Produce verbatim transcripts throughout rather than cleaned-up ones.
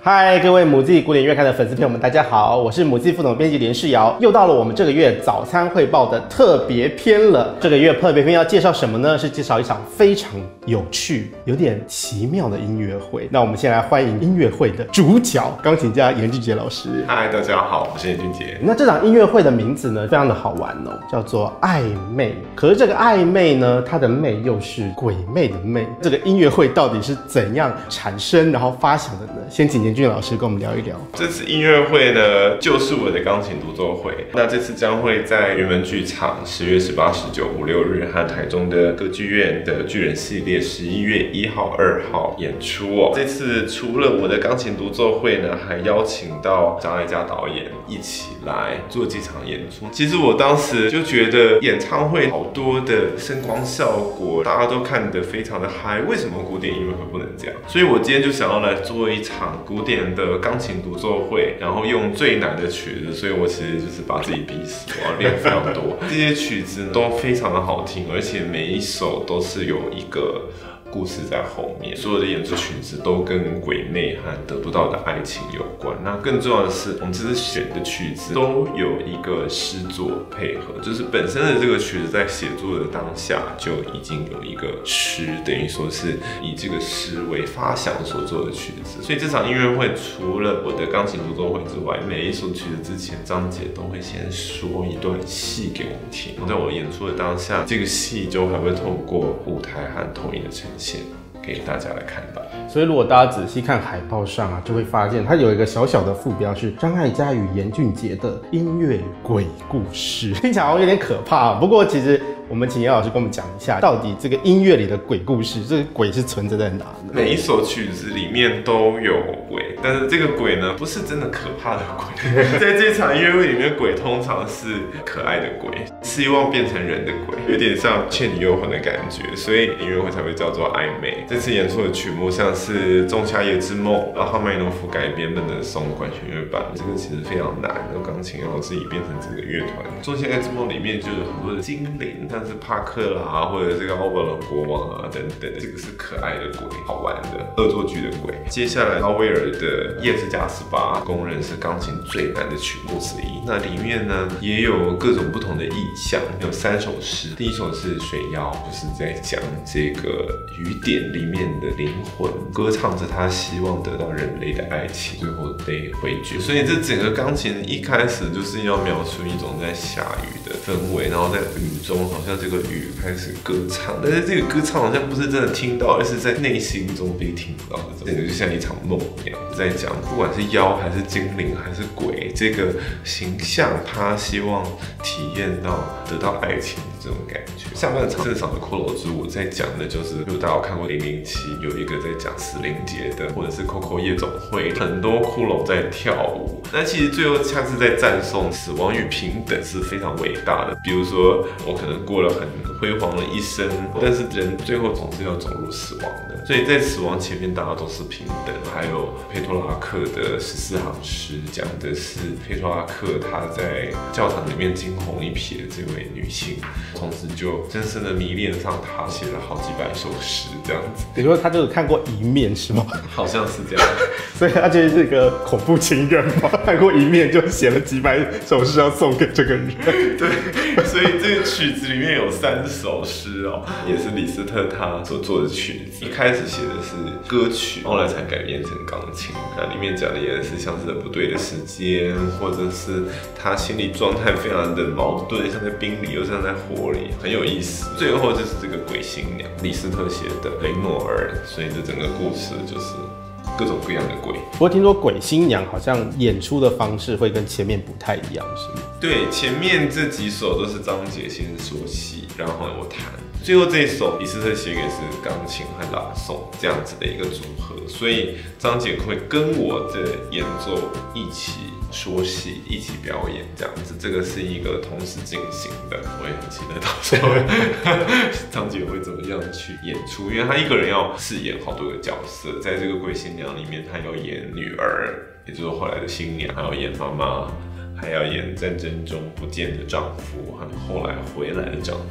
嗨，各位母季古典月刊的粉丝朋友们，大家好，我是母季副总编辑连世尧，又到了我们这个月早餐汇报的特别篇了。这个月特别篇要介绍什么呢？是介绍一场非常有趣、有点奇妙的音乐会。那我们先来欢迎音乐会的主角——钢琴家严俊杰老师。 嗨，大家好，我是严俊杰。 那这场音乐会的名字呢，非常的好玩哦，叫做暧昧。可是这个暧昧呢，它的昧又是鬼魅的魅。这个音乐会到底是怎样产生，然后发想的呢？先请严俊老师跟我们聊一聊。 这次音乐会呢，就是我的钢琴独奏会。那这次将会在云门剧场十月十八、十九、五六日和台中的歌剧院的巨人系列十一月一号、二号演出哦。这次除了我的钢琴独奏会呢，还邀请到张艾嘉导演一起来做这场演出。其实我当时就觉得演唱会好多的声光效果，大家都看得非常的嗨，为什么古典音乐会不能这样？所以我今天就想要来做一场古典的钢琴独奏会，然后用最难的曲子，所以我其实就是把自己逼死，我要练非常多。这些曲子呢都非常的好听，而且每一首都是有一个故事在后面，所有的演奏曲子都跟鬼魅和得不到的爱情有关。那更重要的是，我们这次选的曲子都有一个诗作配合，就是本身的这个曲子在写作的当下就已经有一个诗，等于说是以这个诗为发想所做的曲子。所以这场音乐会除了我的钢琴独奏会之外，每一首曲子之前，张姐都会先说一段戏给我们听。在我演出的当下，这个戏就还会透过舞台和投影的呈现给大家来看到。 所以如果大家仔细看海报上啊，就会发现它有一个小小的副标是张艾嘉与严俊杰的音乐鬼故事，听起来好像有点可怕。不过其实我们请严老师跟我们讲一下，到底这个音乐里的鬼故事，这个鬼是存在在哪呢？ 每一首曲子里面都有鬼，但是这个鬼呢，不是真的可怕的鬼。在这场音乐会里面，鬼通常是可爱的鬼，希望变成人的鬼，有点像《倩女幽魂》的感觉，所以音乐会才会叫做暧昧。这次演出的曲目像是《仲夏夜之梦》，然后曼诺夫改编的《松管弦乐版》，这个其实非常难，用钢琴然后自己变成这个乐团。《仲夏夜之梦》里面就有很多的精灵，像是帕克啦，或者这个奥伯伦国王啊等等，这个是可爱的鬼，好玩的恶作剧的鬼。接下来，奥威尔的《夜之加斯巴》公认是钢琴最难的曲目之一。那里面呢也有各种不同的意象，有三首诗。第一首是水妖，就是在讲这个雨点里面的灵魂，歌唱着他希望得到人类的爱情，最后被回绝。所以这整个钢琴一开始就是要描述一种在下雨的氛围，然后在雨中好像这个雨开始歌唱，但是这个歌唱好像不是真的听到，而是在内心中被听到的，简直就像一场梦一样，在讲不管是妖还是精灵还是鬼，这个形象他希望体验到得到爱情的这种感觉。下半场正常的骷髅之舞在讲的就是，如果大家有看过零零七，有一个在讲死灵节的，或者是 Coco 夜总会，很多骷髅在跳舞。那其实最后他是在赞颂死亡与平等是非常伟大的。比如说，我可能过了很辉煌的一生，但是人最后总是要走入死亡的。所以在死亡前面，大家都是平等。还有佩托拉克的十四行诗，讲的是佩托拉克她在教堂里面惊鸿一瞥的这位女性，从此就深深的迷恋上她，写了好几百首诗这样子。 你说他就是看过一面是吗？ 好像是这样。 所以他就是一个恐怖情人嘛，看过一面就写了几百首诗要送给这个人。 对，所以这个曲子里面有三首诗哦，也是李斯特他所做的曲子。一开始写的是歌曲，后来才改编成钢琴。那里面讲的也是像是不对的时间，或者是他心理状态非常的矛盾，像在冰里又像在火里，很有意思。最后就是这个鬼新娘，李斯特写的雷诺尔，所以这整个故事就是各种各样的鬼。 不过听说鬼新娘好像演出的方式会跟前面不太一样，是吗？ 对，前面这几首都是张姐先说戏，然后我弹。最后这一首李斯特写给是钢琴和朗诵这样子的一个组合，所以张姐会跟我的演奏一起说戏，一起表演这样子，这个是一个同时进行的。我也很期待到时候张姐会怎么样去演出，因为她一个人要饰演好多个角色，在这个鬼新娘里面，她要演女儿，也就是后来的新娘，还要演妈妈，还要演战争中不见的丈夫和后来回来的丈夫。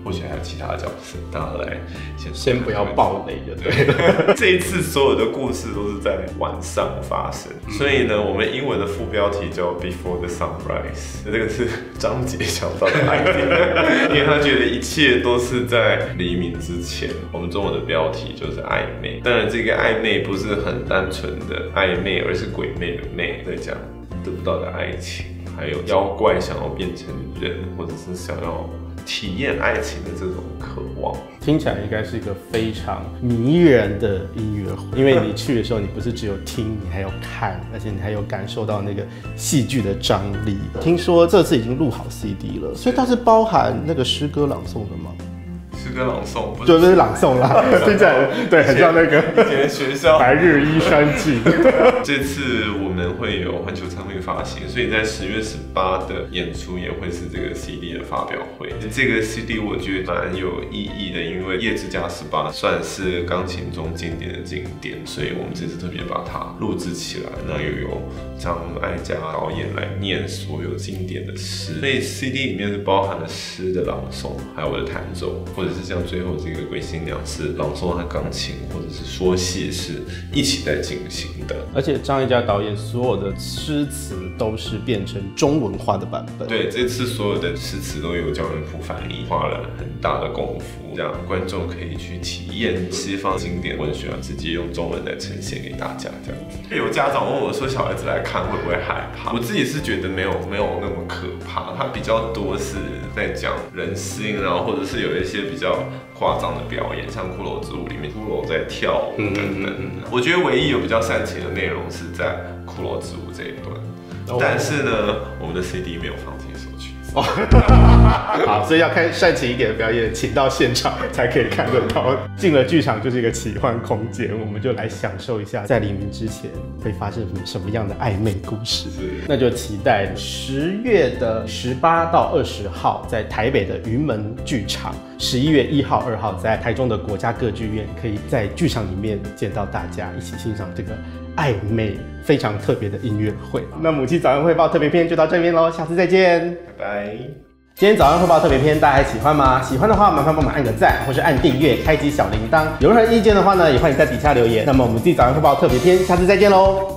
或许还有其他的角色，大家来先先不要爆雷就对了。 这一次所有的故事都是在晚上发生，嗯、所以呢，我们英文的副标题叫 Before the Sunrise， 这个是张杰想到的 idea， 因为他觉得一切都是在黎明之前。我们中文的标题就是暧昧，当然这个暧昧不是很单纯的暧昧，而是鬼魅的魅，在讲得不到的爱情，还有妖怪想要变成人，或者是想要体验爱情的这种渴望。 听起来应该是一个非常迷人的音乐会，因为你去的时候，你不是只有听，你还有看，而且你还有感受到那个戏剧的张力。听说这次已经录好 C D 了，所以它是包含那个诗歌朗诵的吗？ 诗歌朗诵不是， 就是朗诵啦，听起来对，很像那个以前学校白日依山尽。 这次我们会有环球唱片发行，所以在十月十八的演出也会是这个 C D 的发表会。这个 C D 我觉得蛮有意义的，因为《夜之家十八》算是钢琴中经典的经典，所以我们这次特别把它录制起来，那又有张艾嘉导演来念所有经典的诗，所以 C D 里面是包含了诗的朗诵，还有我的弹奏，或者是像最后这个鬼新娘是朗诵和钢琴，或者是说戏是一起在进行的。 而且张艾嘉导演所有的诗词都是变成中文化的版本。 对，这次所有的诗词都由焦元溥翻译，花了很大的功夫，让观众可以去体验西方经典文学，直接用中文来呈现给大家这样子。有家长问我说，小孩子来看会不会害怕？我自己是觉得没有没有那么可怕，它比较多是在讲人心，然后或者是有一些比较夸张的表演，像《骷髅之舞》里面骷髅在跳舞等等。嗯嗯嗯、我觉得唯一有比较煽情的内容是在《骷髅之舞》这一段，哦、但是呢，我们的 C D 没有放这首曲子。哦、 好，所以要看煽情一点的表演，请到现场才可以看得到。进了剧场就是一个奇幻空间，我们就来享受一下在黎明之前会发生什么样的暧昧故事。那就期待十月的十八到二十号在台北的云门剧场，十一月一号、二号在台中的国家歌剧院，可以在剧场里面见到大家，一起欣赏这个暧昧非常特别的音乐会。那母亲早安汇报特别篇就到这边咯，下次再见， 拜拜。 今天早安汇报特别篇大家还喜欢吗？喜欢的话麻烦帮忙按个赞，或是按订阅，开启小铃铛。有任何意见的话呢，也欢迎在底下留言。那么我们自己早安汇报特别篇，下次再见喽。